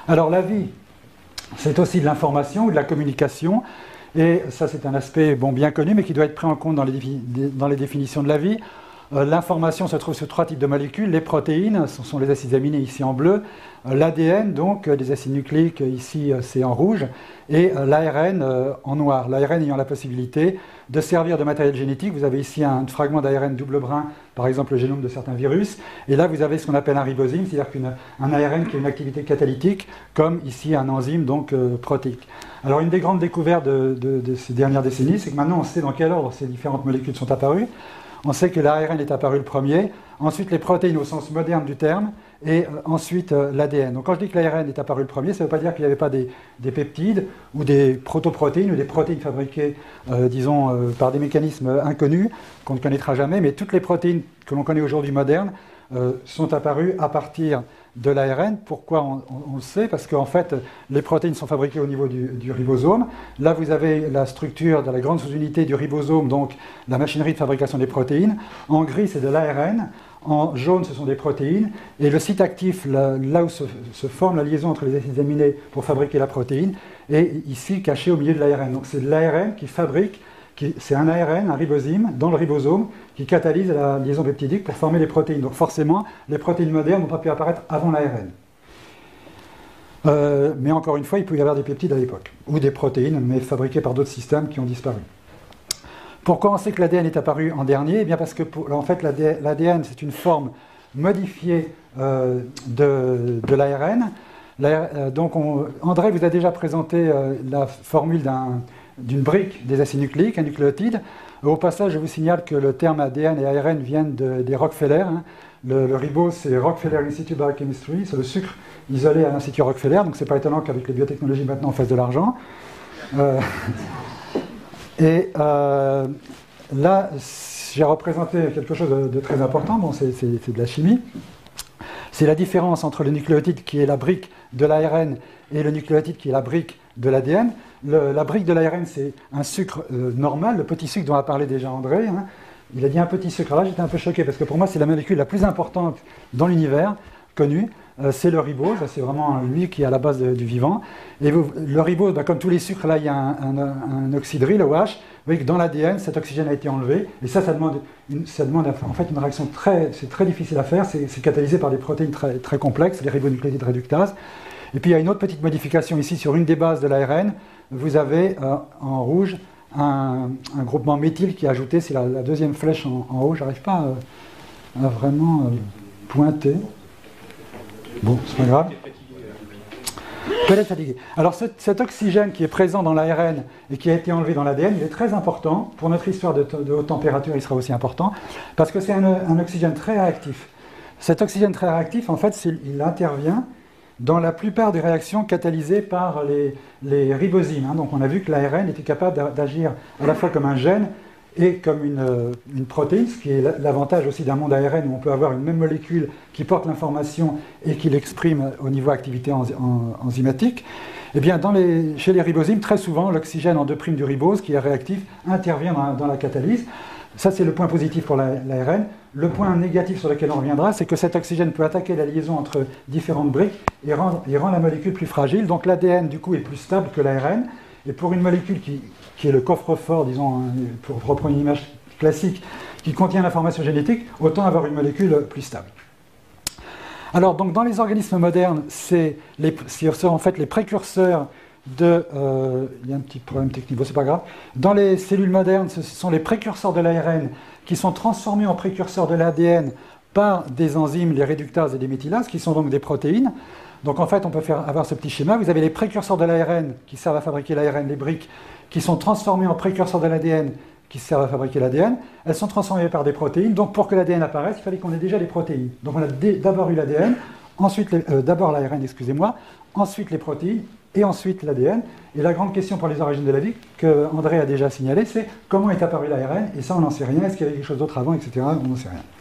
Alors la vie, c'est aussi de l'information ou de la communication, et ça c'est un aspect bien connu, mais qui doit être pris en compte dans les définitions de la vie. L'information se trouve sur 3 types de molécules. Les protéines, ce sont les acides aminés ici en bleu, l'ADN, donc des acides nucléiques ici c'est en rouge, et l'ARN en noir. L'ARN ayant la possibilité de servir de matériel génétique. Vous avez ici un fragment d'ARN double brun, par exemple le génome de certains virus, et là vous avez ce qu'on appelle un ribosome, c'est-à-dire qu'un ARN qui a une activité catalytique, comme ici un enzyme donc protéique. Alors une des grandes découvertes de ces dernières décennies, c'est que maintenant on sait dans quel ordre ces différentes molécules sont apparues. On sait que l'ARN est apparu le premier, ensuite les protéines au sens moderne du terme, et ensuite l'ADN. Donc quand je dis que l'ARN est apparu le premier, ça ne veut pas dire qu'il n'y avait pas des peptides ou des protoprotéines ou des protéines fabriquées, par des mécanismes inconnus qu'on ne connaîtra jamais, mais toutes les protéines que l'on connaît aujourd'hui modernes sont apparues à partir de l'ARN. Pourquoi on le sait? Parce qu'en fait, les protéines sont fabriquées au niveau du ribosome. Là, vous avez la structure de la grande sous-unité du ribosome, donc la machinerie de fabrication des protéines. En gris, c'est de l'ARN. En jaune, ce sont des protéines. Et le site actif, là où se forme la liaison entre les acides aminés pour fabriquer la protéine, est ici caché au milieu de l'ARN. Donc c'est de l'ARN qui fabrique, c'est un ARN, un ribosome, dans le ribosome, qui catalyse la liaison peptidique pour former les protéines. Donc forcément, les protéines modernes n'ont pas pu apparaître avant l'ARN. Mais encore une fois, il peut y avoir des peptides à l'époque, ou des protéines, mais fabriquées par d'autres systèmes qui ont disparu. Pourquoi on sait que l'ADN est apparu en dernier? Eh bien parce que en fait, l'ADN, c'est une forme modifiée de l'ARN. Donc André vous a déjà présenté la formule d'une brique des acides nucléiques, un nucléotide. Au passage, je vous signale que le terme ADN et ARN viennent des Rockefeller. Le ribose, c'est Rockefeller Institute of Biochemistry, c'est le sucre isolé à l'Institut Rockefeller, donc c'est pas étonnant qu'avec les biotechnologies maintenant on fasse de l'argent. Là, j'ai représenté quelque chose de très important, c'est de la chimie. C'est la différence entre le nucléotide qui est la brique de l'ARN et le nucléotide qui est la brique de l'ADN. La brique de l'ARN, c'est un sucre normal, le petit sucre dont a parlé déjà André. Il a dit un petit sucre. Alors là, j'étais un peu choqué parce que pour moi, c'est la molécule la plus importante dans l'univers connu. C'est le ribose, c'est vraiment lui qui est à la base du vivant. Et le ribose, comme tous les sucres, là, il y a un oxydril, le OH. Vous voyez que dans l'ADN, cet oxygène a été enlevé. Et ça demande en fait une réaction c'est très difficile à faire. C'est catalysé par des protéines très, très complexes, les ribonucléotides réductases. Et puis il y a une autre petite modification ici sur une des bases de l'ARN. Vous avez en rouge un groupement méthyle qui est ajouté. C'est la deuxième flèche en haut. J'arrive pas à vraiment pointer. Bon, c'est pas grave. Peut-être fatigué. Alors cet oxygène qui est présent dans l'ARN et qui a été enlevé dans l'ADN, il est très important. Pour notre histoire de haute température, il sera aussi important, parce que c'est un oxygène très réactif. Cet oxygène très réactif, en fait, il intervient dans la plupart des réactions catalysées par les ribosymes. Donc on a vu que l'ARN était capable d'agir à la fois comme un gène et comme une protéine, ce qui est l'avantage aussi d'un monde ARN où on peut avoir une même molécule qui porte l'information et qui l'exprime au niveau activité enzymatique. Eh bien, chez les ribosymes, très souvent, l'oxygène en 2' du ribose, qui est réactif, intervient dans la catalyse. Ça, c'est le point positif pour l'ARN. Le point négatif sur lequel on reviendra, c'est que cet oxygène peut attaquer la liaison entre différentes briques et rend la molécule plus fragile. Donc l'ADN, du coup, est plus stable que l'ARN. Et pour une molécule qui est le coffre-fort, disons, pour reprendre une image classique, qui contient l'information génétique, autant avoir une molécule plus stable. Alors, donc, dans les organismes modernes, c'est en fait les précurseurs il y a un petit problème technique, bon, c'est pas grave. Dans les cellules modernes, ce sont les précurseurs de l'ARN qui sont transformés en précurseurs de l'ADN par des enzymes, les réductases et les méthylases, qui sont donc des protéines. Donc en fait, on peut avoir ce petit schéma. Vous avez les précurseurs de l'ARN qui servent à fabriquer l'ARN, les briques, qui sont transformés en précurseurs de l'ADN qui servent à fabriquer l'ADN. Elles sont transformées par des protéines. Donc pour que l'ADN apparaisse, il fallait qu'on ait déjà des protéines. Donc on a d'abord eu l'ADN, d'abord l'ARN, excusez-moi, ensuite les protéines, et ensuite l'ADN. Et la grande question pour les origines de la vie, que André a déjà signalé, c'est comment est apparu l'ARN, et ça on n'en sait rien, est-ce qu'il y avait quelque chose d'autre avant, etc. On n'en sait rien.